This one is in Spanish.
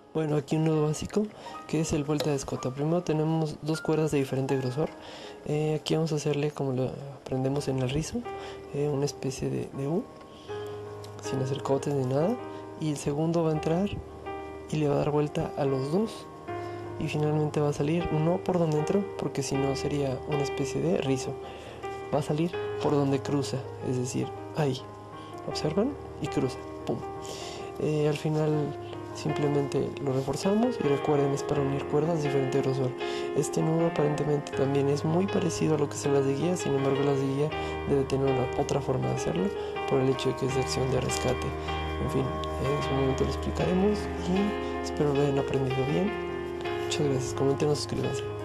Bueno, aquí un nudo básico que es el vuelta de escota. Primero tenemos dos cuerdas de diferente grosor. Aquí vamos a hacerle, como lo aprendemos en el rizo, una especie de U, sin hacer cotes ni nada. Y el segundo va a entrar y le va a dar vuelta a los dos. Y finalmente va a salir no por donde entró, porque si no sería una especie de rizo. Va a salir por donde cruza, es decir, ahí. ¿Observan? Y cruza. ¡Pum! Al final simplemente lo reforzamos y recuerden, es para unir cuerdas de diferente grosor. Este nudo aparentemente también es muy parecido a lo que son las de guía, sin embargo las de guía debe tener otra forma de hacerlo por el hecho de que es de acción de rescate. En fin, en su momento lo explicaremos y espero lo hayan aprendido bien. Muchas gracias, comenten o suscríbanse.